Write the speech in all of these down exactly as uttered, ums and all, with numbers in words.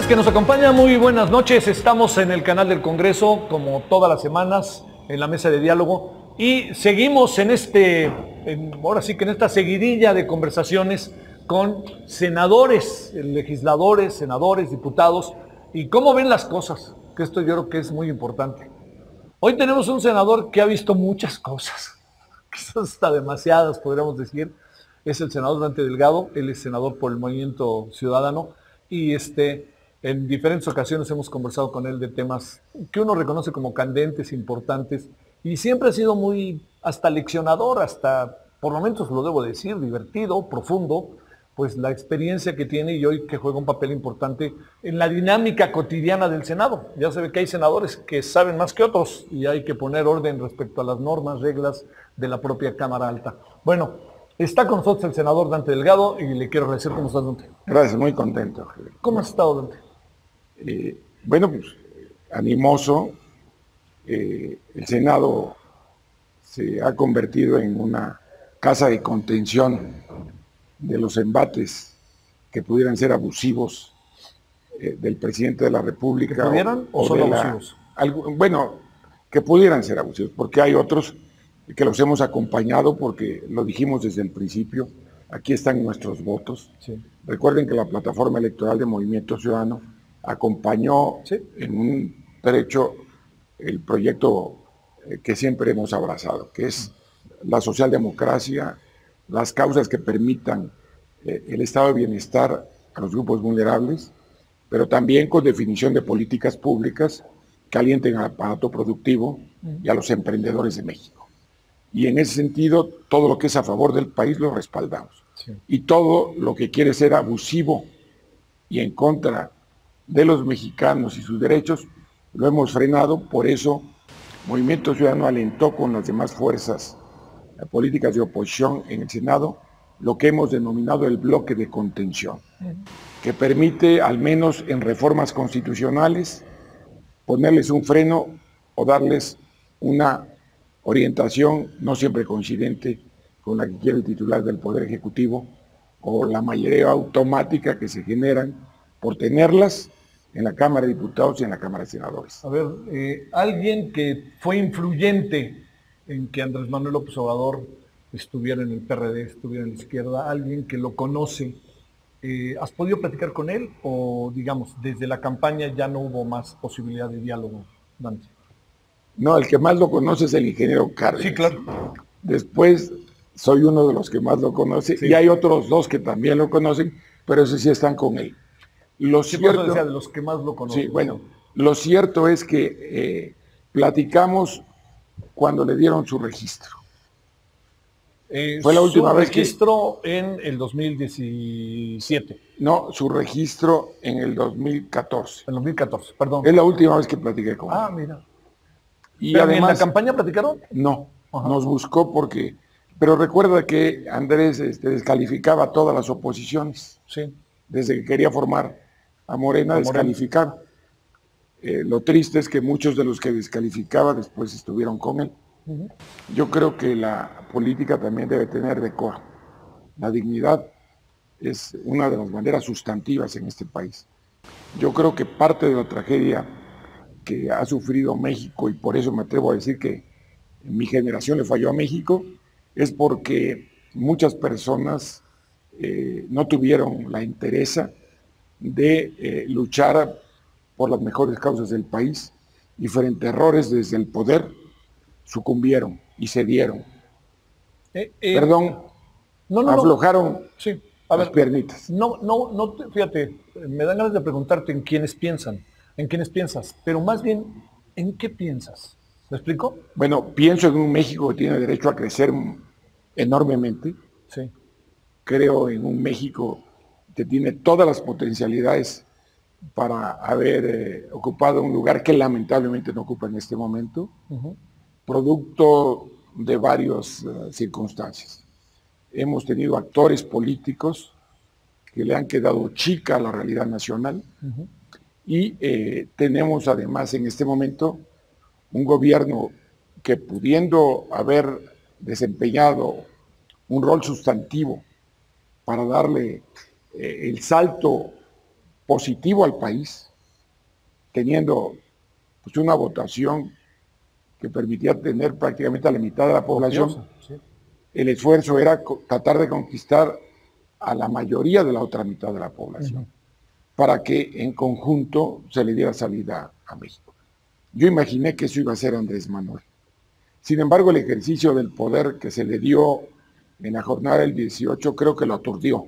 que nos acompañan, muy buenas noches. Estamos en el canal del Congreso, como todas las semanas, en la mesa de diálogo. Y seguimos en este, en, ahora sí que en esta seguidilla de conversaciones con senadores, legisladores, senadores, diputados. Y cómo ven las cosas, que esto yo creo que es muy importante. Hoy tenemos un senador que ha visto muchas cosas, quizás hasta demasiadas, podríamos decir. Es el senador Dante Delgado, él es senador por el Movimiento Ciudadano. Y este, en diferentes ocasiones hemos conversado con él de temas que uno reconoce como candentes, importantes, y siempre ha sido muy, hasta leccionador, hasta, por momentos lo debo decir, divertido, profundo, pues la experiencia que tiene y hoy que juega un papel importante en la dinámica cotidiana del Senado. Ya se ve que hay senadores que saben más que otros y hay que poner orden respecto a las normas, reglas de la propia Cámara Alta. Bueno, está con nosotros el senador Dante Delgado y le quiero agradecer. ¿Cómo estás, Dante? Gracias, muy contento. ¿Cómo has estado, Dante? Eh, bueno, pues animoso. Eh, el Senado se ha convertido en una casa de contención de los embates que pudieran ser abusivos eh, del presidente de la República. ¿Que pudieran o, o son abusivos? La, algo, bueno, que pudieran ser abusivos, porque hay otros que los hemos acompañado, porque lo dijimos desde el principio, aquí están nuestros votos. Sí. Recuerden que la plataforma electoral de Movimiento Ciudadano acompañó sí. en un trecho el proyecto que siempre hemos abrazado, que es la socialdemocracia, las causas que permitan eh, el estado de bienestar a los grupos vulnerables, pero también con definición de políticas públicas que alienten al aparato productivo y a los emprendedores de México. Y en ese sentido, todo lo que es a favor del país lo respaldamos. Sí. Y todo lo que quiere ser abusivo y en contra de los mexicanos y sus derechos, lo hemos frenado. Por eso, Movimiento Ciudadano alentó con las demás fuerzas políticas de oposición en el Senado lo que hemos denominado el bloque de contención, uh-huh. que permite, al menos en reformas constitucionales, ponerles un freno o darles una orientación no siempre coincidente con la que quiere el titular del Poder Ejecutivo o la mayoría automática que se generan por tenerlas en la Cámara de Diputados y en la Cámara de Senadores. A ver, eh, alguien que fue influyente en que Andrés Manuel López Obrador estuviera en el P R D, estuviera en la izquierda, alguien que lo conoce, eh, ¿has podido platicar con él o, digamos, desde la campaña ya no hubo más posibilidad de diálogo, Dante? No, el que más lo conoce es el ingeniero Cárdenas. Sí, claro. Después soy uno de los que más lo conoce, sí. y hay otros dos que también lo conocen, pero esos sí están con él. Lo ¿Qué cierto, decía de los que más lo conocen? Sí, bueno, lo cierto es que eh, platicamos cuando le dieron su registro. Eh, Fue la última vez que... registro en el dos mil diecisiete. No, su registro en el dos mil catorce. En dos mil catorce, perdón. Es la última vez que platiqué con él. Ah, mira. Y ¿Pero además, en la campaña platicaron? No, Ajá. nos buscó porque... Pero recuerda que Andrés este, descalificaba todas las oposiciones. Sí. Desde que quería formar a Morena, a descalificar. Eh, lo triste es que muchos de los que descalificaba después estuvieron con él. Uh-huh. Yo creo que la política también debe tener decoro. La dignidad es una de las maneras sustantivas en este país. Yo creo que parte de la tragedia que ha sufrido México, y por eso me atrevo a decir que mi generación le falló a México, es porque muchas personas eh, no tuvieron la entereza de eh, luchar por las mejores causas del país y frente a errores desde el poder sucumbieron y cedieron. Eh, eh, Perdón, no, no, aflojaron no. Sí. A las ver, piernitas. No, no, no, fíjate, me dan ganas de preguntarte en quiénes piensan, en quiénes piensas, pero más bien, ¿en qué piensas? ¿Me explico? Bueno, pienso en un México que tiene derecho a crecer enormemente. Sí. Creo en un México que tiene todas las potencialidades para haber eh, ocupado un lugar que lamentablemente no ocupa en este momento, uh-huh. producto de varias uh, circunstancias. Hemos tenido actores políticos que le han quedado chica a la realidad nacional, uh-huh. y eh, tenemos además en este momento un gobierno que, pudiendo haber desempeñado un rol sustantivo para darle eh, el salto positivo al país, teniendo pues, una votación que permitía tener prácticamente a la mitad de la población. Sí. El esfuerzo era tratar de conquistar a la mayoría de la otra mitad de la población, uh-huh. para que en conjunto se le diera salida a México. Yo imaginé que eso iba a ser Andrés Manuel. Sin embargo, el ejercicio del poder que se le dio en la jornada del dieciocho creo que lo aturdió.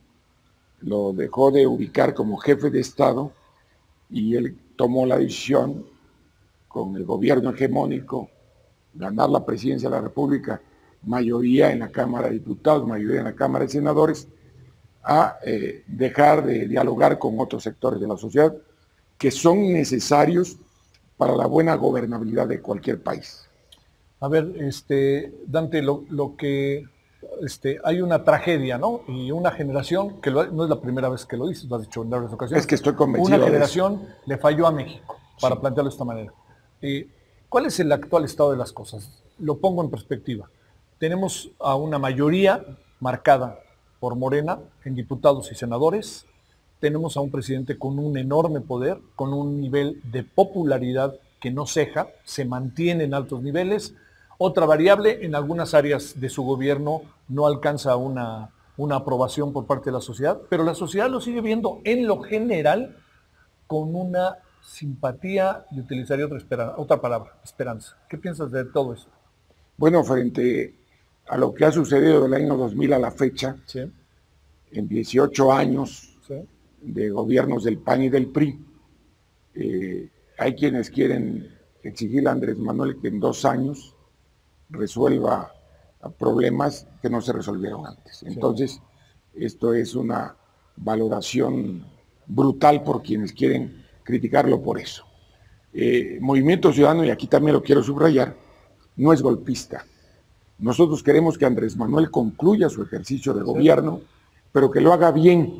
Lo dejó de ubicar como jefe de Estado y él tomó la decisión, con el gobierno hegemónico, ganar la presidencia de la República, mayoría en la Cámara de Diputados, mayoría en la Cámara de Senadores, a eh, dejar de dialogar con otros sectores de la sociedad que son necesarios para la buena gobernabilidad de cualquier país. A ver, este, Dante, lo, lo que este, hay una tragedia, ¿no? Y una generación, que lo, no es la primera vez que lo dices, lo has dicho en varias ocasiones. Es que estoy convencido. Una generación le falló a México, para sí. plantearlo de esta manera. Eh, ¿Cuál es el actual estado de las cosas? Lo pongo en perspectiva. Tenemos a una mayoría marcada por Morena en diputados y senadores. Tenemos a un presidente con un enorme poder, con un nivel de popularidad que no ceja, se mantiene en altos niveles. Otra variable, en algunas áreas de su gobierno no alcanza una, una aprobación por parte de la sociedad, pero la sociedad lo sigue viendo en lo general con una simpatía, y utilizaría otra, esperanza, otra palabra, esperanza. ¿Qué piensas de todo eso? Bueno, frente a lo que ha sucedido del año dos mil a la fecha, sí. en dieciocho años sí. de gobiernos del P A N y del P R I, eh, hay quienes quieren exigirle a Andrés Manuel que en dos años resuelva problemas que no se resolvieron antes. Entonces, sí. esto es una valoración brutal por quienes quieren criticarlo por eso. Eh, Movimiento Ciudadano, y aquí también lo quiero subrayar, no es golpista. Nosotros queremos que Andrés Manuel concluya su ejercicio de gobierno, sí. pero que lo haga bien.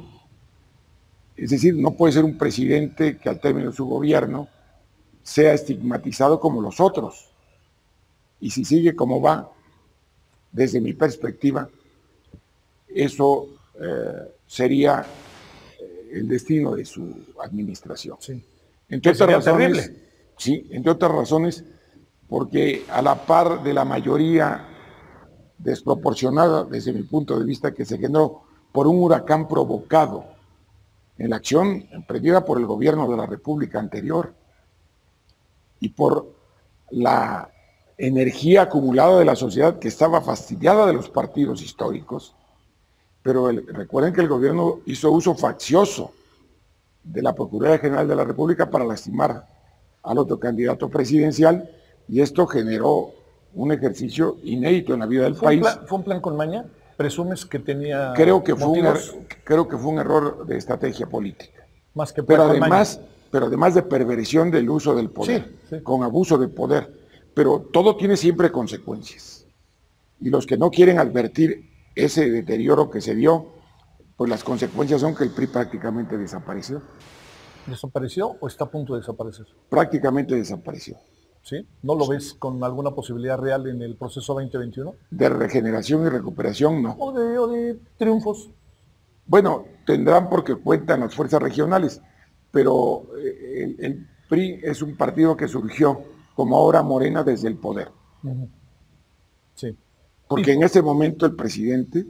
Es decir, no puede ser un presidente que al término de su gobierno sea estigmatizado como los otros. Y si sigue como va, desde mi perspectiva, eso eh, sería el destino de su administración. Sí. Entre otras razones, terrible. Sí, entre otras razones, porque a la par de la mayoría desproporcionada, desde mi punto de vista, que se generó por un huracán provocado en la acción emprendida por el gobierno de la República anterior y por la energía acumulada de la sociedad que estaba fastidiada de los partidos históricos, pero el, recuerden que el gobierno hizo uso faccioso de la Procuraduría General de la República para lastimar al otro candidato presidencial, y esto generó un ejercicio inédito en la vida del ¿Fue país. Un plan, ¿Fue un plan con maña? ¿Presumes que tenía creo que fue un er, Creo que fue un error de estrategia política. Más que pero además, pero además de perversión del uso del poder, sí, sí. con abuso de poder. Pero todo tiene siempre consecuencias. Y los que no quieren advertir ese deterioro que se dio, pues las consecuencias son que el P R I prácticamente desapareció. ¿Desapareció o está a punto de desaparecer? Prácticamente desapareció. ¿Sí? ¿No lo ves con alguna posibilidad real en el proceso veinte veintiuno? De regeneración y recuperación, no. ¿O de, o de triunfos? Bueno, tendrán porque cuentan las fuerzas regionales, pero el, el P R I es un partido que surgió como ahora Morena desde el poder. Uh-huh. Sí. Porque en ese momento el presidente,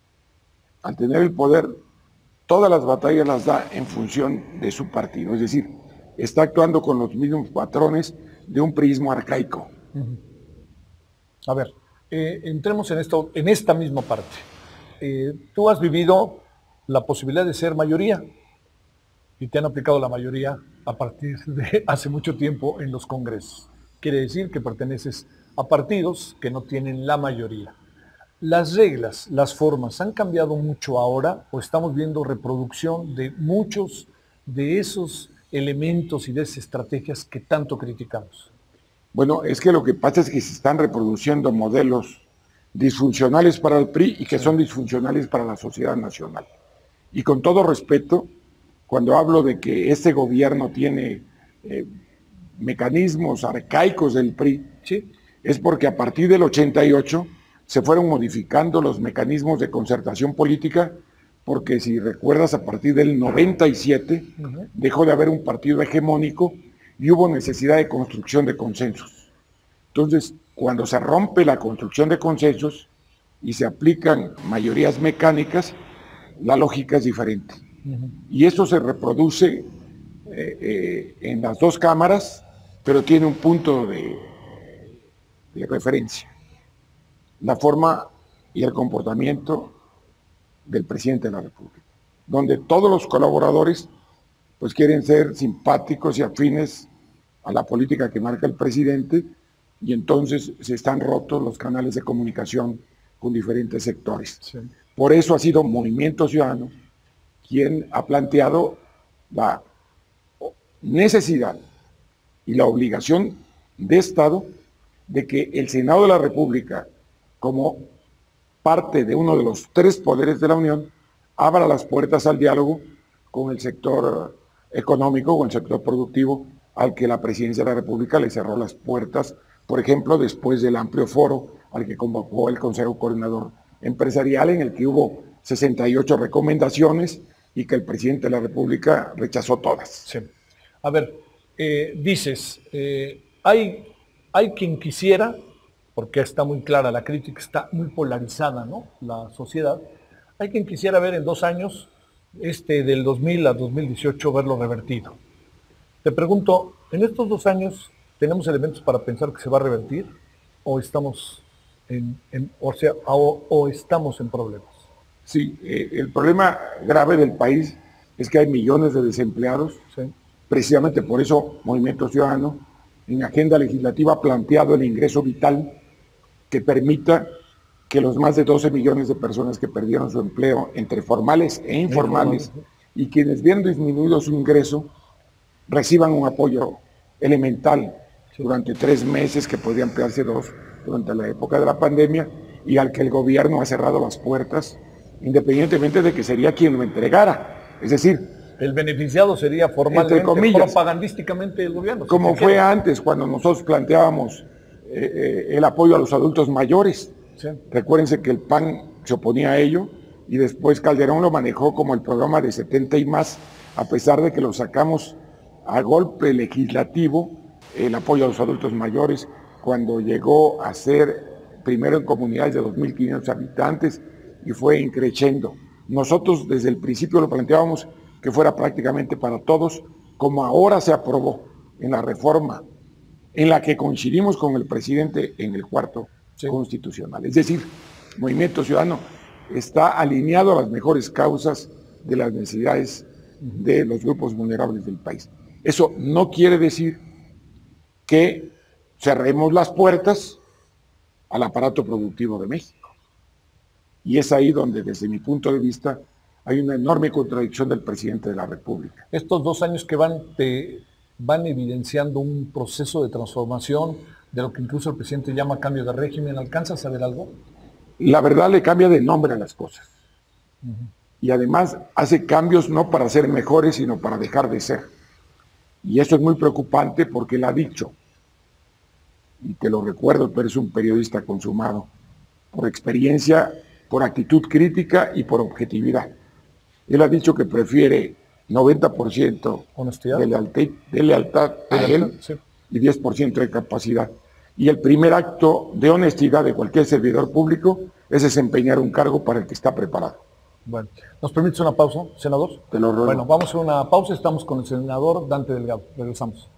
al tener el poder, todas las batallas las da en función de su partido. Es decir, está actuando con los mismos patrones de un prismo arcaico. Uh-huh. A ver, eh, entremos en, esto, en esta misma parte. Eh, tú has vivido la posibilidad de ser mayoría y te han aplicado la mayoría a partir de hace mucho tiempo en los congresos. Quiere decir que perteneces a partidos que no tienen la mayoría. ¿Las reglas, las formas han cambiado mucho ahora o estamos viendo reproducción de muchos de esos elementos y de esas estrategias que tanto criticamos? Bueno, es que lo que pasa es que se están reproduciendo modelos disfuncionales para el P R I y que sí. son disfuncionales para la sociedad nacional. Y con todo respeto, cuando hablo de que este gobierno tiene eh, mecanismos arcaicos del P R I, sí. es porque a partir del ochenta y ocho se fueron modificando los mecanismos de concertación política porque si recuerdas, a partir del noventa y siete uh-huh. dejó de haber un partido hegemónico y hubo necesidad de construcción de consensos. Entonces, cuando se rompe la construcción de consensos y se aplican mayorías mecánicas, la lógica es diferente. Uh-huh. Y eso se reproduce eh, eh, en las dos cámaras, pero tiene un punto de, de referencia. La forma y el comportamiento del presidente de la República, donde todos los colaboradores pues quieren ser simpáticos y afines a la política que marca el presidente, y entonces se están rotos los canales de comunicación con diferentes sectores. Sí. Por eso ha sido Movimiento Ciudadano quien ha planteado la necesidad y la obligación de Estado de que el Senado de la República, como parte de uno de los tres poderes de la Unión, abra las puertas al diálogo con el sector económico, con el sector productivo, al que la Presidencia de la República le cerró las puertas, por ejemplo, después del amplio foro al que convocó el Consejo Coordinador Empresarial, en el que hubo sesenta y ocho recomendaciones y que el Presidente de la República rechazó todas. Sí. A ver, eh, dices, eh, hay, hay quien quisiera, porque está muy clara la crítica, está muy polarizada, ¿no?, la sociedad, hay quien quisiera ver en dos años, este del dos mil a dos mil dieciocho, verlo revertido. Te pregunto, ¿en estos dos años tenemos elementos para pensar que se va a revertir o estamos en, en, o sea, o, o estamos en problemas? Sí, eh, el problema grave del país es que hay millones de desempleados. Sí. Precisamente por eso Movimiento Ciudadano en agenda legislativa ha planteado el ingreso vital que permita que los más de doce millones de personas que perdieron su empleo entre formales e informales y quienes vieron disminuido su ingreso reciban un apoyo elemental durante tres meses, que podría ampliarse dos durante la época de la pandemia, y al que el gobierno ha cerrado las puertas, independientemente de que sería quien lo entregara. Es decir, el beneficiado sería formalmente, propagandísticamente el gobierno. Como si fue quiere. antes, cuando nosotros planteábamos eh, eh, el apoyo a los adultos mayores. Sí. Recuérdense que el P A N se oponía a ello, y después Calderón lo manejó como el programa de setenta y más, a pesar de que lo sacamos a golpe legislativo, el apoyo a los adultos mayores, cuando llegó a ser primero en comunidades de dos mil quinientos habitantes y fue increciendo. Nosotros desde el principio lo planteábamos que fuera prácticamente para todos, como ahora se aprobó en la reforma, en la que coincidimos con el presidente en el cuarto sí. constitucional. Es decir, Movimiento Ciudadano está alineado a las mejores causas de las necesidades de los grupos vulnerables del país. Eso no quiere decir que cerremos las puertas al aparato productivo de México. Y es ahí donde, desde mi punto de vista, hay una enorme contradicción del presidente de la República. Estos dos años que van, te, van evidenciando un proceso de transformación de lo que incluso el presidente llama cambio de régimen. ¿Alcanzas a ver algo? La verdad, le cambia de nombre a las cosas. Uh-huh. Y además hace cambios no para ser mejores, sino para dejar de ser. Y eso es muy preocupante porque él ha dicho, y te lo recuerdo, pero es un periodista consumado, por experiencia, por actitud crítica y por objetividad. Él ha dicho que prefiere noventa por ciento de lealtad, de lealtad a él sí. y diez por ciento de capacidad. Y el primer acto de honestidad de cualquier servidor público es desempeñar un cargo para el que está preparado. Bueno, ¿nos permites una pausa, senador? Te lo ruego. Bueno, vamos a una pausa, estamos con el senador Dante Delgado. Regresamos.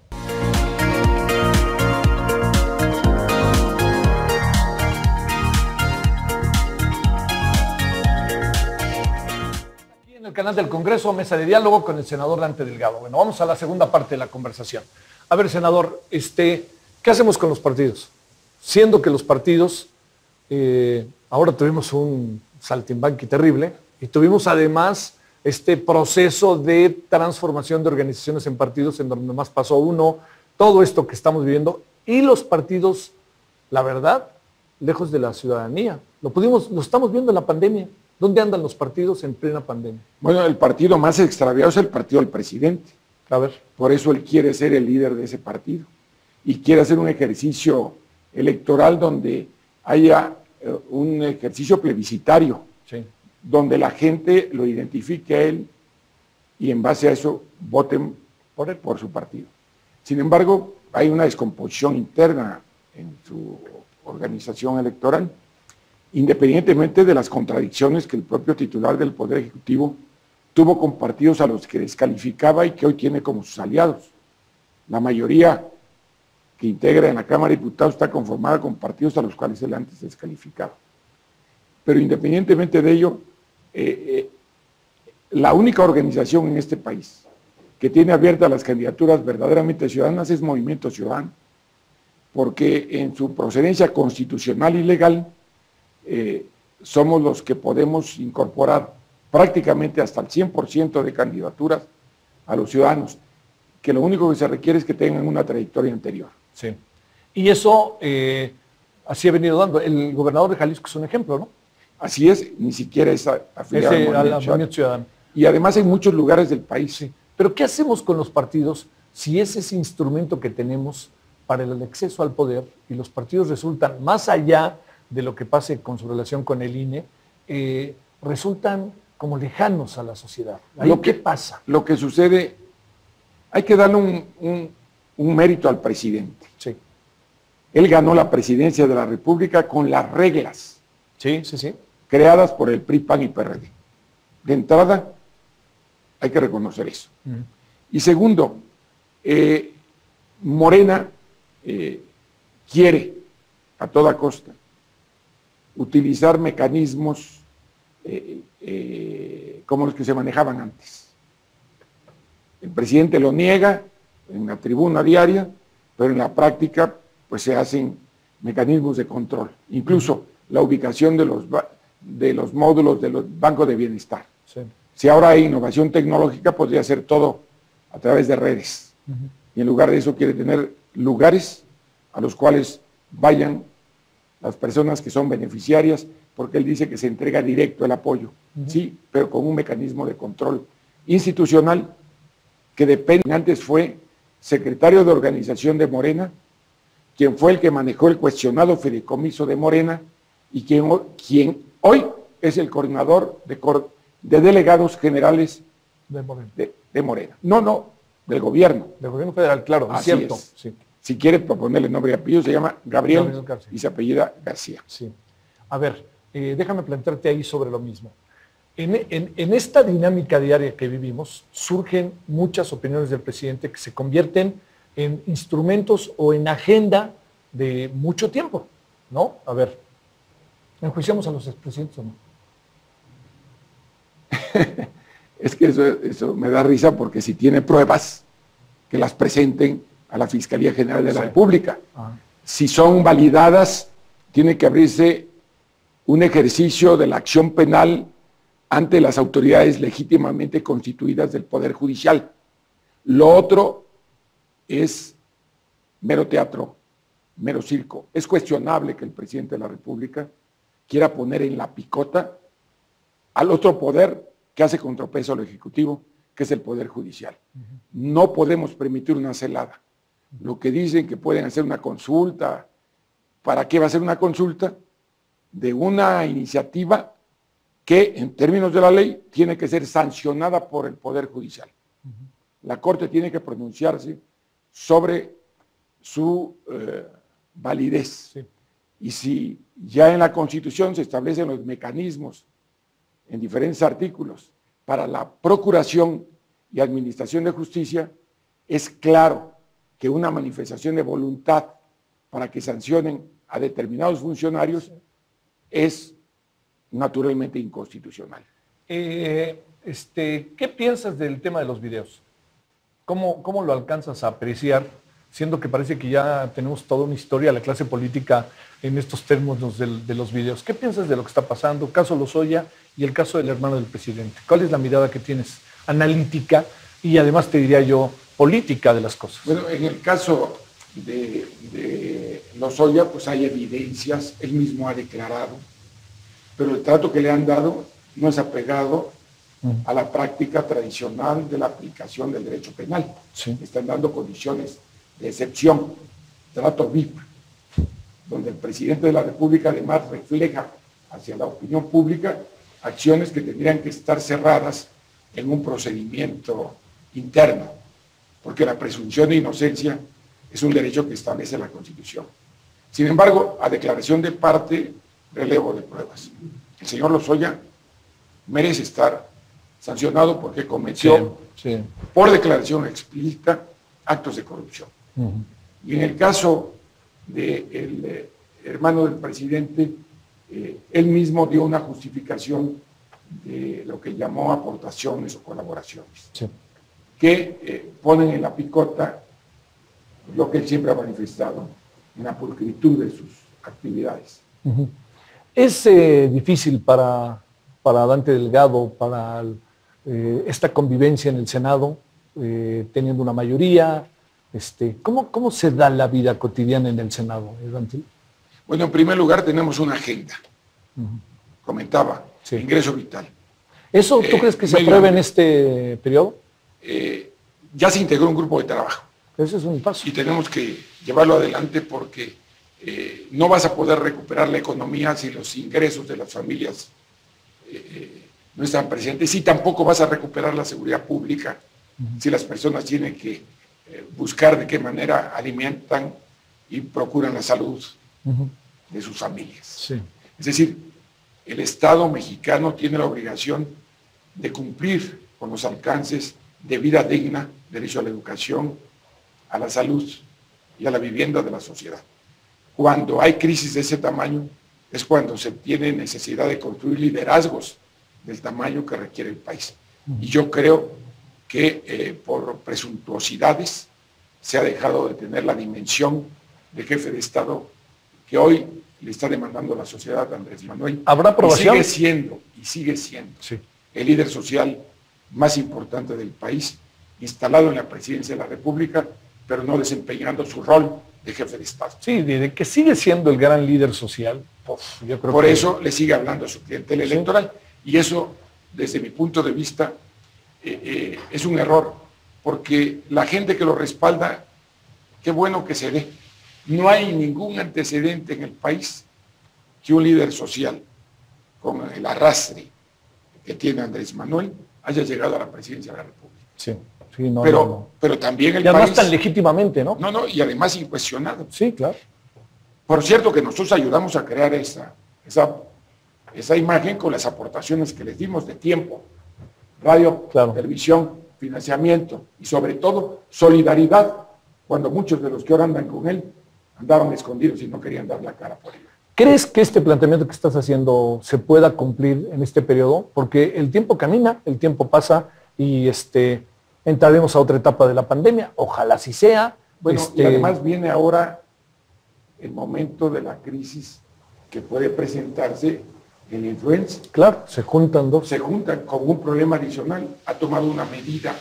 Aquí en el canal del Congreso, mesa de diálogo con el senador Dante Delgado. Bueno, vamos a la segunda parte de la conversación. A ver, senador, este, ¿qué hacemos con los partidos? Siendo que los partidos, eh, ahora tuvimos un saltimbanqui terrible, y tuvimos además este proceso de transformación de organizaciones en partidos, en donde más pasó uno, todo esto que estamos viviendo, y los partidos, la verdad, lejos de la ciudadanía. Lo pudimos, lo estamos viendo en la pandemia. ¿Dónde andan los partidos en plena pandemia? Bueno, el partido más extraviado es el partido del presidente. A ver. Por eso él quiere ser el líder de ese partido. Y quiere hacer un ejercicio electoral donde haya uh, un ejercicio plebiscitario. Sí. donde la gente lo identifique a él y en base a eso voten por él, por su partido. Sin embargo, hay una descomposición interna en su organización electoral, independientemente de las contradicciones que el propio titular del Poder Ejecutivo tuvo con partidos a los que descalificaba y que hoy tiene como sus aliados. La mayoría que integra en la Cámara de Diputados está conformada con partidos a los cuales él antes descalificaba. Pero independientemente de ello, eh, eh, la única organización en este país que tiene abiertas las candidaturas verdaderamente ciudadanas es Movimiento Ciudadano, porque en su procedencia constitucional y legal eh, somos los que podemos incorporar prácticamente hasta el cien por ciento de candidaturas a los ciudadanos, que lo único que se requiere es que tengan una trayectoria anterior. Sí. Y eso eh, así ha venido dando. El gobernador de Jalisco es un ejemplo, ¿no? Así es, ni siquiera es afiliado Ese, al Movimiento Ciudadano. Ciudadano. Y además en muchos lugares del país. Sí. Pero ¿qué hacemos con los partidos si ese es ese instrumento que tenemos para el acceso al poder y los partidos resultan, más allá de lo que pase con su relación con el I N E, eh, resultan como lejanos a la sociedad? ¿Ahí lo qué que, pasa? Lo que sucede, hay que darle un, un, un mérito al presidente. Sí. Él ganó la presidencia de la República con las reglas. Sí, sí, sí. Creadas por el P R I, P A N y P R D. De entrada, hay que reconocer eso. Uh-huh. Y segundo, eh, Morena eh, quiere a toda costa utilizar mecanismos eh, eh, como los que se manejaban antes. El presidente lo niega en la tribuna diaria, pero en la práctica pues se hacen mecanismos de control, incluso uh-huh. la ubicación de los, de los módulos de los bancos de bienestar. Sí. Si ahora hay innovación tecnológica, podría ser todo a través de redes. Uh-huh. Y en lugar de eso quiere tener lugares a los cuales vayan las personas que son beneficiarias, porque él dice que se entrega directo el apoyo. Uh-huh. Sí, pero con un mecanismo de control institucional que depende. Antes fue secretario de organización de Morena, quien fue el que manejó el cuestionado fideicomiso de Morena y quien, quien hoy es el coordinador de, de delegados generales de Morena. De, de Morena. No, no, del gobierno. Del gobierno federal, claro, es cierto. Es. Sí. Si quiere proponerle nombre y apellido, se llama Gabriel, Gabriel y se apellida García. Sí. A ver, eh, déjame plantearte ahí sobre lo mismo. En, en, en esta dinámica diaria que vivimos, surgen muchas opiniones del presidente que se convierten en instrumentos o en agenda de mucho tiempo, ¿no? A ver, ¿enjuiciamos a los expresidentes o no? Es que eso, eso me da risa porque si tiene pruebas, que las presenten a la Fiscalía General de la sí. República. Ajá. Si son validadas, tiene que abrirse un ejercicio de la acción penal ante las autoridades legítimamente constituidas del Poder Judicial. Lo otro es mero teatro, mero circo. Es cuestionable que el presidente de la República quiera poner en la picota al otro poder que hace contrapeso al Ejecutivo, que es el Poder Judicial. Uh-huh. No podemos permitir una celada. Uh-huh. Lo que dicen que pueden hacer una consulta, ¿para qué va a ser una consulta? De una iniciativa que en términos de la ley tiene que ser sancionada por el Poder Judicial. Uh-huh. La Corte tiene que pronunciarse sobre su eh, validez. Sí. Y si ya en la Constitución se establecen los mecanismos en diferentes artículos para la procuración y administración de justicia, es claro que una manifestación de voluntad para que sancionen a determinados funcionarios sí. es naturalmente inconstitucional. Eh, este, ¿Qué piensas del tema de los videos? ¿Cómo, ¿Cómo lo alcanzas a apreciar, siendo que parece que ya tenemos toda una historia, la clase política, en estos términos de, de los videos? ¿Qué piensas de lo que está pasando? Caso Lozoya y el caso del hermano del presidente. ¿Cuál es la mirada que tienes analítica y además te diría yo política de las cosas? Bueno, en el caso de, de Lozoya, pues hay evidencias, él mismo ha declarado, pero el trato que le han dado no es apegado uh-huh. a la práctica tradicional de la aplicación del derecho penal. Sí. Están dando condiciones de excepción, trato V I P, donde el presidente de la República además refleja hacia la opinión pública acciones que tendrían que estar cerradas en un procedimiento interno, porque la presunción de inocencia es un derecho que establece la Constitución. Sin embargo, a declaración de parte, relevo de pruebas. El señor Lozoya merece estar sancionado porque cometió, sí, sí. por declaración explícita, actos de corrupción. Uh-huh. Y en el caso del eh, hermano del presidente, eh, él mismo dio una justificación de lo que llamó aportaciones o colaboraciones, sí. que eh, ponen en la picota lo que él siempre ha manifestado, en la pulcritud de sus actividades. Uh-huh. Es eh, difícil para, para Dante Delgado, para eh, esta convivencia en el Senado, eh, teniendo una mayoría. Este, ¿cómo, ¿Cómo se da la vida cotidiana en el Senado, Dante? Bueno, en primer lugar tenemos una agenda. Uh-huh. Comentaba, sí. ingreso vital. ¿Eso tú eh, crees que se apruebe en este periodo? Eh, ya se integró un grupo de trabajo. Ese es un paso. Y tenemos que llevarlo adelante porque eh, no vas a poder recuperar la economía si los ingresos de las familias eh, no están presentes, y tampoco vas a recuperar la seguridad pública uh-huh. si las personas tienen que eh, buscar de qué manera alimentan y procuran la salud uh-huh. de sus familias. Sí. Es decir, el Estado mexicano tiene la obligación de cumplir con los alcances de vida digna, derecho a la educación, a la salud y a la vivienda de la sociedad. Cuando hay crisis de ese tamaño, es cuando se tiene necesidad de construir liderazgos del tamaño que requiere el país. Y yo creo que eh, por presuntuosidades se ha dejado de tener la dimensión de jefe de Estado que hoy le está demandando la sociedad a Andrés Manuel. ¿Habrá aprobación? Y sigue siendo, y sigue siendo sí. el líder social más importante del país, instalado en la presidencia de la República, pero no desempeñando su rol de jefe de Estado. Sí, de que sigue siendo el gran líder social. Pues, yo creo Por que... eso le sigue hablando a su clientela sí. electoral, y eso, desde mi punto de vista, eh, eh, es un error, porque la gente que lo respalda, qué bueno que se dé. No hay ningún antecedente en el país que un líder social, con el arrastre que tiene Andrés Manuel, haya llegado a la presidencia de la República. Sí. Sí, no, pero, no, no. pero también el y además país... tan legítimamente, ¿no? No, no, y además incuestionado. Sí, claro. Por cierto que nosotros ayudamos a crear esa, esa, esa imagen con las aportaciones que les dimos de tiempo, radio, claro. televisión, financiamiento y sobre todo solidaridad, cuando muchos de los que ahora andan con él andaban escondidos y no querían dar la cara por él. ¿Crees que este planteamiento que estás haciendo se pueda cumplir en este periodo? Porque el tiempo camina, el tiempo pasa y este... entraremos a otra etapa de la pandemia, ojalá así sea. Bueno, este... y además viene ahora el momento de la crisis que puede presentarse en la influenza. Claro, se juntan dos. Se juntan con un problema adicional. Ha tomado una medida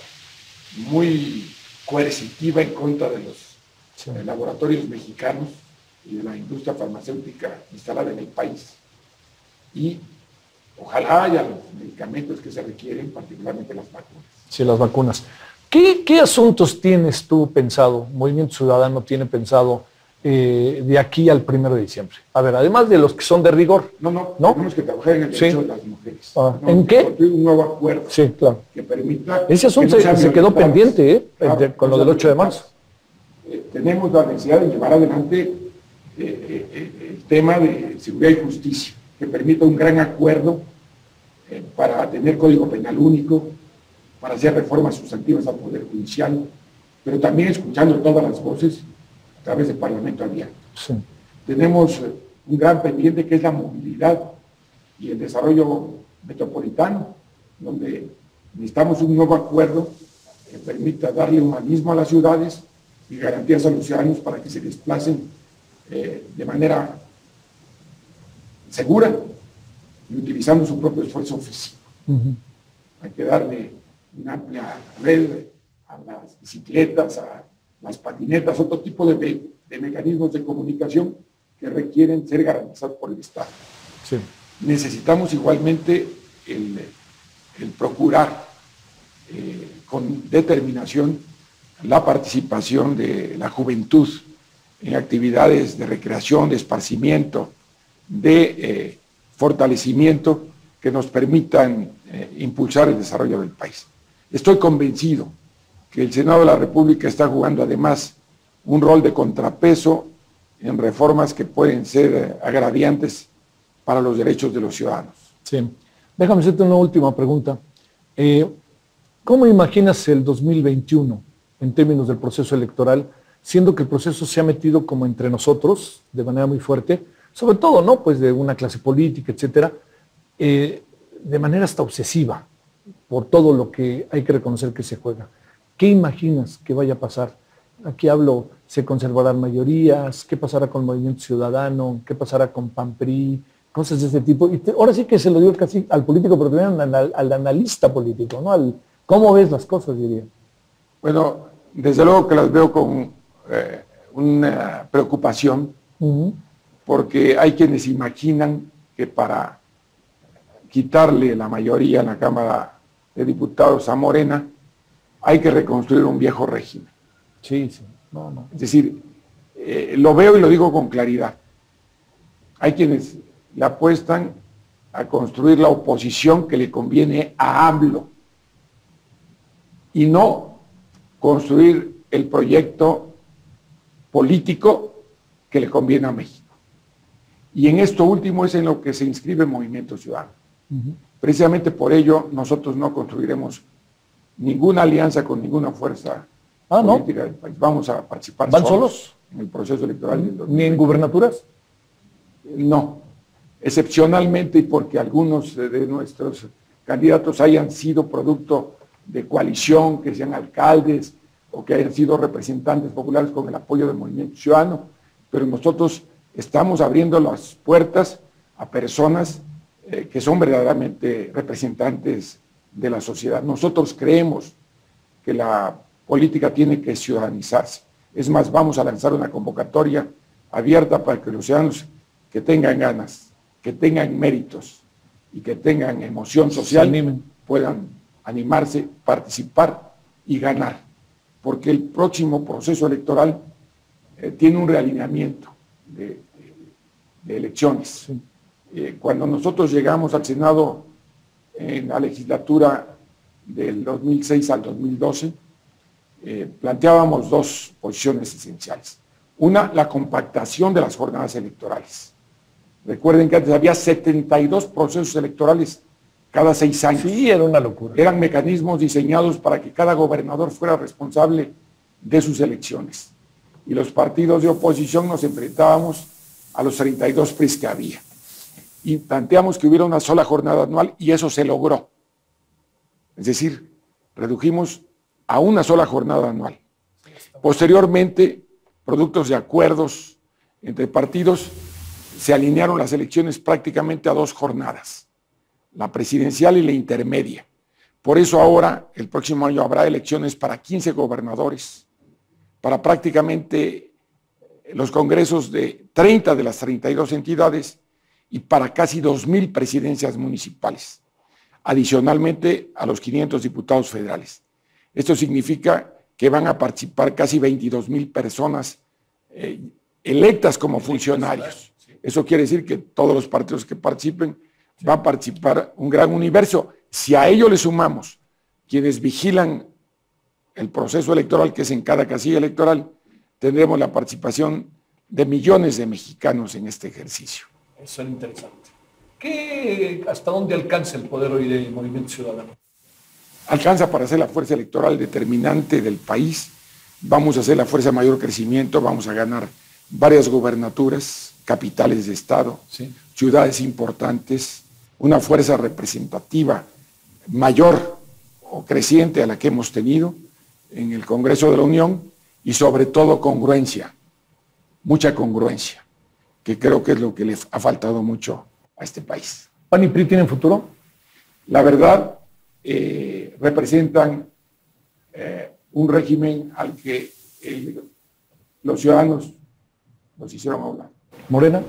muy coercitiva en contra de los sí. de laboratorios mexicanos y de la industria farmacéutica instalada en el país. Y ojalá haya los medicamentos que se requieren, particularmente las vacunas. Sí, las vacunas. ¿Qué, qué asuntos tienes tú pensado, Movimiento Ciudadano tiene pensado eh, de aquí al primero de diciembre? A ver, además de los que son de rigor. No, no, ¿no? Tenemos que trabajar en el derecho sí. de las mujeres. Ah, ¿En qué? Construir un nuevo acuerdo sí, claro. que permita... Ese asunto no se, se quedó pendiente, ¿eh? Claro, de, con lo del ocho de marzo. Eh, tenemos la necesidad de llevar adelante eh, eh, el tema de seguridad y justicia, que permita un gran acuerdo eh, para tener código penal único, para hacer reformas sustantivas al Poder Judicial, pero también escuchando todas las voces a través del Parlamento abierto. Sí. Tenemos un gran pendiente que es la movilidad y el desarrollo metropolitano, donde necesitamos un nuevo acuerdo que permita darle humanismo a las ciudades y garantías a los ciudadanos para que se desplacen eh, de manera segura y utilizando su propio esfuerzo físico. Uh-huh. Hay que darle una amplia red a las bicicletas, a las patinetas, otro tipo de, de mecanismos de comunicación que requieren ser garantizados por el Estado. Sí. Necesitamos igualmente el, el procurar eh, con determinación la participación de la juventud en actividades de recreación, de esparcimiento, de eh, fortalecimiento que nos permitan eh, impulsar el desarrollo del país. Estoy convencido que el Senado de la República está jugando además un rol de contrapeso en reformas que pueden ser eh, agraviantes para los derechos de los ciudadanos. Sí. Déjame hacerte una última pregunta. Eh, ¿Cómo imaginas el dos mil veintiuno en términos del proceso electoral, siendo que el proceso se ha metido como entre nosotros de manera muy fuerte, sobre todo, ¿no? Pues de una clase política, etcétera, eh, de manera hasta obsesiva, por todo lo que hay que reconocer que se juega. ¿Qué imaginas que vaya a pasar? Aquí hablo, ¿se conservarán mayorías? ¿Qué pasará con el Movimiento Ciudadano? ¿Qué pasará con P A N P R I? Cosas de este tipo. Y te, ahora sí que se lo digo casi al político, pero también al, al analista político, ¿no? Al, ¿cómo ves las cosas, diría? Bueno, desde luego que las veo con eh, una preocupación, uh-huh. porque hay quienes imaginan que para quitarle la mayoría en la Cámara de Diputados a Morena, hay que reconstruir un viejo régimen. Sí, sí. No, no. Es decir, eh, lo veo y lo digo con claridad. Hay quienes le apuestan a construir la oposición que le conviene a AMLO y no construir el proyecto político que le conviene a México. Y en esto último es en lo que se inscribe el Movimiento Ciudadano. Uh-huh. Precisamente por ello nosotros no construiremos ninguna alianza con ninguna fuerza ah, política ¿no? del país. Vamos a participar ¿Van solos, solos en el proceso electoral del dos mil veinte. ¿Ni en gubernaturas? No, excepcionalmente y porque algunos de nuestros candidatos hayan sido producto de coalición, que sean alcaldes o que hayan sido representantes populares con el apoyo del Movimiento Ciudadano, pero nosotros estamos abriendo las puertas a personas eh, que son verdaderamente representantes de la sociedad. Nosotros creemos que la política tiene que ciudadanizarse. Es más, vamos a lanzar una convocatoria abierta para que los ciudadanos que tengan ganas, que tengan méritos y que tengan emoción social puedan animarse, participar y ganar. Porque el próximo proceso electoral eh, tiene un realineamiento de, de, de elecciones. Sí. Eh, cuando nosotros llegamos al Senado en la legislatura del dos mil seis al dos mil doce, eh, planteábamos dos posiciones esenciales. Una, la compactación de las jornadas electorales. Recuerden que antes había setenta y dos procesos electorales cada seis años. Sí, era una locura. Eran mecanismos diseñados para que cada gobernador fuera responsable de sus elecciones. Y los partidos de oposición nos enfrentábamos a los treinta y dos P R Is que había. Y planteamos que hubiera una sola jornada anual y eso se logró. Es decir, redujimos a una sola jornada anual. Posteriormente, productos de acuerdos entre partidos, se alinearon las elecciones prácticamente a dos jornadas, la presidencial y la intermedia. Por eso ahora, el próximo año, habrá elecciones para quince gobernadores, para prácticamente los congresos de treinta de las treinta y dos entidades y para casi dos mil presidencias municipales, adicionalmente a los quinientos diputados federales. Esto significa que van a participar casi veintidós mil personas eh, electas como funcionarios. Eso quiere decir que todos los partidos que participen va a participar un gran universo. Si a ello le sumamos quienes vigilan el proceso electoral, que es en cada casilla electoral, tendremos la participación de millones de mexicanos en este ejercicio. Eso es interesante. ¿Qué, ¿Hasta dónde alcanza el poder hoy del Movimiento Ciudadano? Alcanza para ser la fuerza electoral determinante del país. Vamos a ser la fuerza de mayor crecimiento, vamos a ganar varias gubernaturas, capitales de estado, sí. ciudades importantes, una fuerza representativa mayor o creciente a la que hemos tenido en el Congreso de la Unión y sobre todo congruencia, mucha congruencia, que creo que es lo que le ha faltado mucho a este país. ¿P A N y P R I tienen futuro? La verdad, eh, representan eh, un régimen al que el, los ciudadanos nos hicieron hablar. ¿Morena?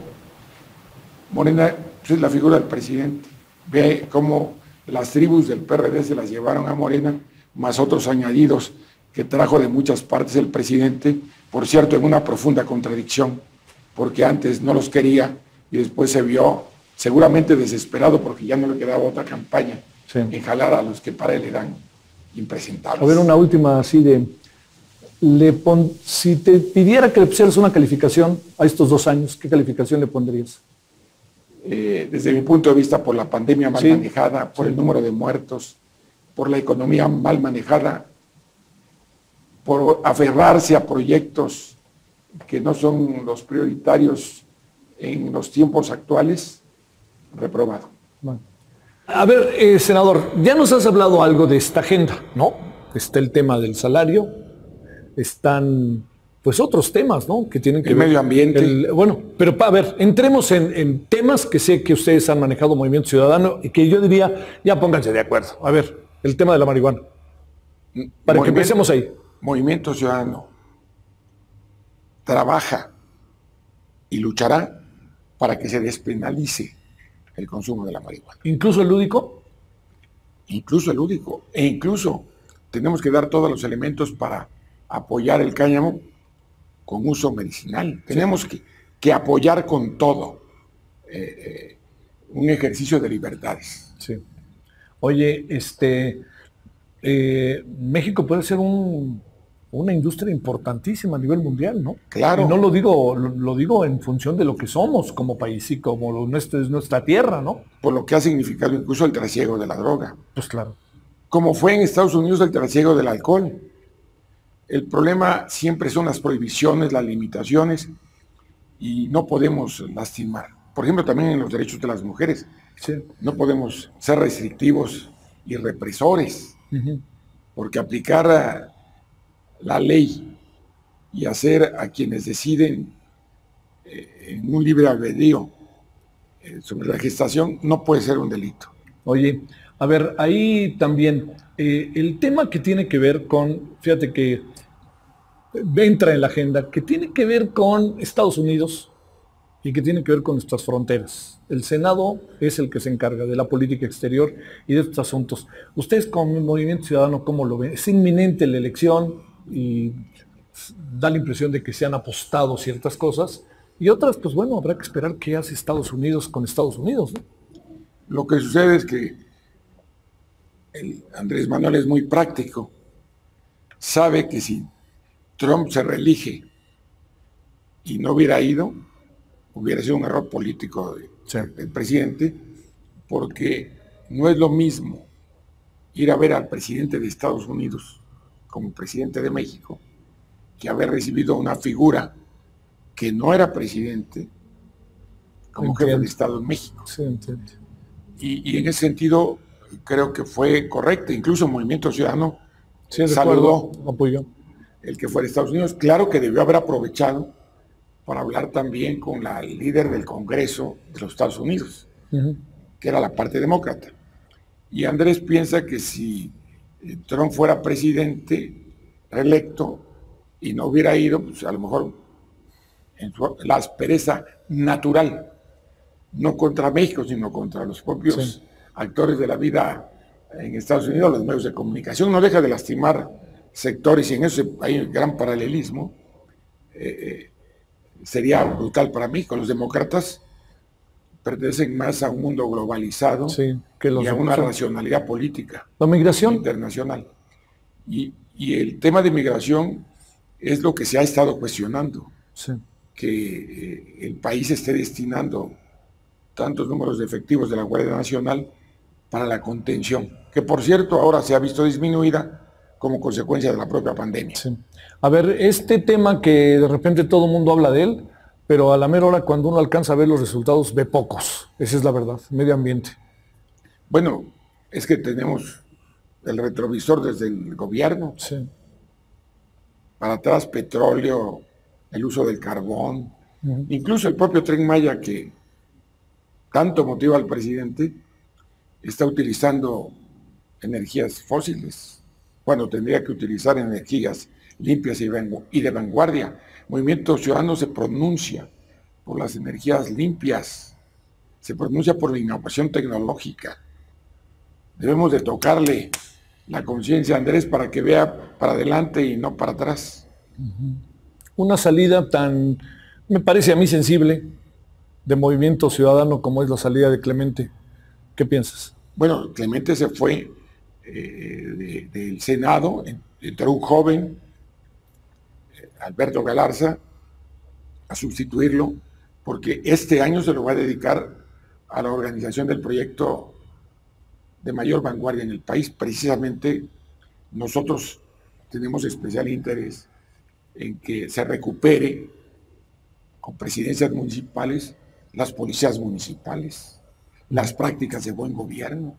Morena es la figura del presidente. Ve cómo las tribus del P R D se las llevaron a Morena, más otros añadidos que trajo de muchas partes el presidente, por cierto, en una profunda contradicción, porque antes no los quería y después se vio seguramente desesperado porque ya no le quedaba otra campaña sí. en jalar a los que para él eran impresentables. A ver, una última así de, le pon, si te pidiera que le pusieras una calificación a estos dos años, ¿qué calificación le pondrías? Eh, desde mi punto de vista, por la pandemia mal sí. manejada, por sí. el número de muertos, por la economía mal manejada, por aferrarse a proyectos que no son los prioritarios en los tiempos actuales, reprobado. Bueno. A ver, eh, senador, ya nos has hablado algo de esta agenda, ¿no? Está el tema del salario, están pues otros temas, ¿no? Que tienen que el ver. medio ambiente. El, bueno, pero a ver, entremos en, en temas que sé que ustedes han manejado Movimiento Ciudadano y que yo diría, ya pónganse de acuerdo. A ver, el tema de la marihuana. Para que empecemos ahí. Movimiento Ciudadano trabaja y luchará para que se despenalice el consumo de la marihuana. ¿Incluso el lúdico? Incluso el lúdico. E incluso tenemos que dar todos los elementos para apoyar el cáñamo con uso medicinal. Sí. Tenemos que, que apoyar con todo eh, eh, un ejercicio de libertades. Sí. Oye, este, eh, México puede ser un, una industria importantísima a nivel mundial, ¿no? Claro. Y no lo digo, lo, lo digo en función de lo que somos como país y como lo, nuestro, es nuestra tierra, ¿no? Por lo que ha significado incluso el trasiego de la droga. Pues claro. Como fue en Estados Unidos el trasiego del alcohol. El problema siempre son las prohibiciones, las limitaciones, y no podemos lastimar. Por ejemplo, también en los derechos de las mujeres. Sí. No podemos ser restrictivos y represores, uh-huh. porque aplicar la ley y hacer a quienes deciden eh, en un libre albedrío eh, sobre la gestación no puede ser un delito. Oye, a ver, ahí también eh, el tema que tiene que ver con, fíjate que entra en la agenda, que tiene que ver con Estados Unidos y que tiene que ver con nuestras fronteras. El Senado es el que se encarga de la política exterior y de estos asuntos. Ustedes como Movimiento Ciudadano, ¿cómo lo ven? Es inminente la elección y da la impresión de que se han apostado ciertas cosas y otras, pues bueno, habrá que esperar qué hace Estados Unidos con Estados Unidos, ¿no? Lo que sucede es que el Andrés Manuel es muy práctico. Sabe que si Trump se reelige y no hubiera ido, hubiera sido un error político de, sí. del presidente, porque no es lo mismo ir a ver al presidente de Estados Unidos como presidente de México que haber recibido una figura que no era presidente como entiendo. Jefe de Estado en México. Sí, entiendo. Y, y en ese sentido creo que fue correcto. Incluso el Movimiento Ciudadano sí, saludó apoyó el que fuera Estados Unidos. Claro que debió haber aprovechado para hablar también con la líder del Congreso de los Estados Unidos, uh-huh. que era la parte demócrata. Y Andrés piensa que si Trump fuera presidente reelecto y no hubiera ido, pues a lo mejor en su, la aspereza natural, no contra México, sino contra los propios sí. actores de la vida en Estados Unidos, los medios de comunicación, no deja de lastimar sectores, y en eso hay un gran paralelismo. Eh, eh, sería brutal para México. Los demócratas pertenecen más a un mundo globalizado sí, que los y a una racionalidad política. La migración internacional. Y, y el tema de migración es lo que se ha estado cuestionando. Sí. Que eh, el país esté destinando tantos números de efectivos de la Guardia Nacional para la contención, que por cierto ahora se ha visto disminuida como consecuencia de la propia pandemia. Sí. A ver, este tema que de repente todo el mundo habla de él, pero a la mera hora cuando uno alcanza a ver los resultados ve pocos. Esa es la verdad, medio ambiente. Bueno, es que tenemos el retrovisor desde el gobierno. Sí. Para atrás petróleo, el uso del carbón, uh-huh. incluso el propio Tren Maya que tanto motiva al presidente, está utilizando energías fósiles, cuando tendría que utilizar energías limpias y de vanguardia. Movimiento Ciudadano se pronuncia por las energías limpias, se pronuncia por la innovación tecnológica. Debemos de tocarle la conciencia a Andrés para que vea para adelante y no para atrás. Uh-huh. Una salida tan, me parece a mí sensible, de Movimiento Ciudadano como es la salida de Clemente. ¿Qué piensas? Bueno, Clemente se fue eh, de, del Senado, entró un joven, Alberto Galarza, a sustituirlo, porque este año se lo va a dedicar a la organización del proyecto de mayor vanguardia en el país. Precisamente nosotros tenemos especial interés en que se recupere con presidencias municipales las policías municipales, las prácticas de buen gobierno.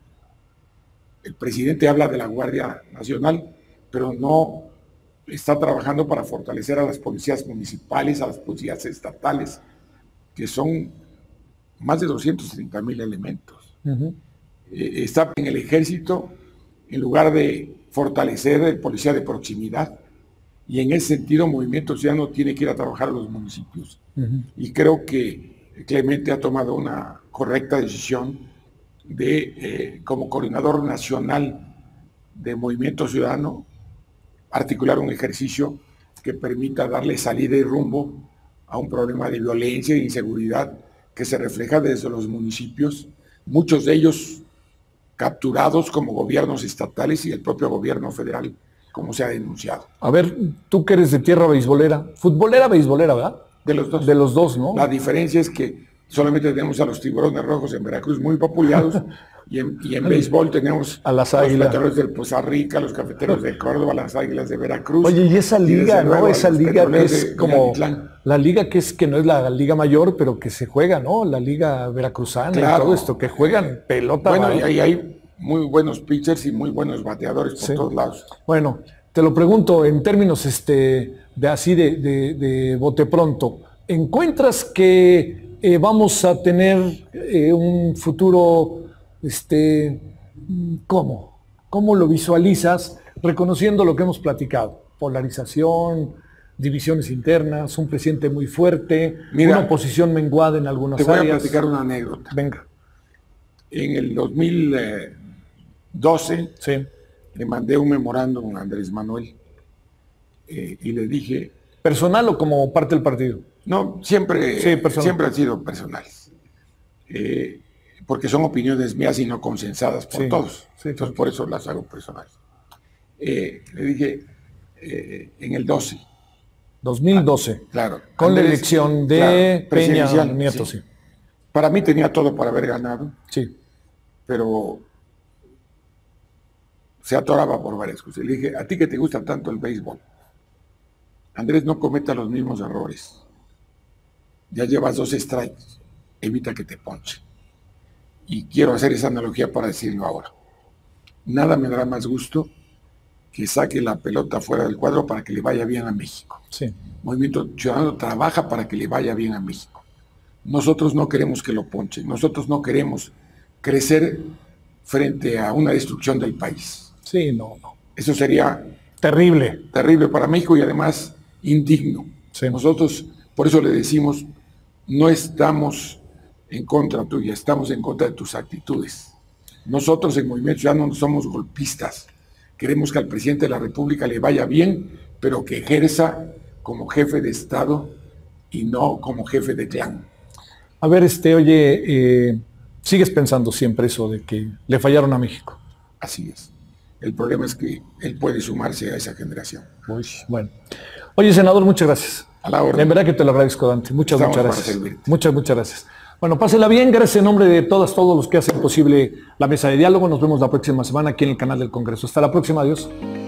El presidente habla de la Guardia Nacional, pero no está trabajando para fortalecer a las policías municipales, a las policías estatales, que son más de doscientos treinta mil elementos. Uh-huh. eh, está en el ejército, en lugar de fortalecer el policía de proximidad, y en ese sentido Movimiento Ciudadano tiene que ir a trabajar a los municipios. Uh-huh. Y creo que Clemente ha tomado una correcta decisión de, eh, como coordinador nacional de Movimiento Ciudadano, articular un ejercicio que permita darle salida y rumbo a un problema de violencia e inseguridad que se refleja desde los municipios, muchos de ellos capturados como gobiernos estatales y el propio gobierno federal, como se ha denunciado. A ver, tú que eres de tierra beisbolera, futbolera beisbolera, ¿verdad? De los dos. De los dos, ¿no? La diferencia es que solamente tenemos a los tiburones rojos en Veracruz muy vapuleados y en, y en béisbol tenemos a las águilas, los cafeteros del Poza Rica, los cafeteros de Córdoba, las águilas de Veracruz. Oye, y esa liga, y ¿no? Esa liga que es de, como de la liga que es que no es la liga mayor, pero que se juega, ¿no? La liga veracruzana, claro, y todo esto, que juegan pelota. Bueno, y ahí hay muy buenos pitchers y muy buenos bateadores por sí. todos lados. Bueno, te lo pregunto en términos este, de así de, de, de bote pronto. ¿Encuentras que eh, vamos a tener eh, un futuro, este, ¿cómo? ¿Cómo lo visualizas? Reconociendo lo que hemos platicado, polarización, divisiones internas, un presidente muy fuerte, Mira, una oposición menguada en algunas áreas. Te voy áreas. a platicar una anécdota. Venga. En el dos mil doce sí. le mandé un memorándum a Andrés Manuel eh, y le dije... ¿Personal o como parte del partido? No, siempre, sí, siempre han sido personales. Eh, porque son opiniones mías y no consensadas por sí, todos. Sí, Entonces, por eso las hago personales. Eh, le dije, eh, en el doce. dos mil doce. Ah, claro. Con Andrés, la elección de claro, Peña Nieto, sí. sí. Para mí tenía todo para haber ganado. Sí. Pero se atoraba por varias cosas. Le dije, a ti que te gusta tanto el béisbol, Andrés, no cometa los mismos errores. Ya llevas dos strikes, evita que te ponche. Y quiero hacer esa analogía para decirlo ahora. Nada me dará más gusto que saque la pelota fuera del cuadro para que le vaya bien a México. Sí. Movimiento Ciudadano trabaja para que le vaya bien a México. Nosotros no queremos que lo ponchen, nosotros no queremos crecer frente a una destrucción del país. Sí, no, no. Eso sería terrible. Terrible para México y además indigno. Sí. Nosotros, por eso le decimos, no estamos en contra tuya, estamos en contra de tus actitudes. Nosotros en Movimiento Ciudadano no somos golpistas. Queremos que al presidente de la República le vaya bien, pero que ejerza como jefe de Estado y no como jefe de clan. A ver, este, oye, eh, sigues pensando siempre eso de que le fallaron a México. Así es. El problema es que él puede sumarse a esa generación. Uy, bueno. Oye, senador, muchas gracias. A la orden. En verdad que te lo agradezco, Dante. Muchas, Estamos muchas gracias. Muchas, muchas gracias. Bueno, pásela bien. Gracias en nombre de todas, todos los que hacen posible la mesa de diálogo. Nos vemos la próxima semana aquí en el canal del Congreso. Hasta la próxima. Adiós.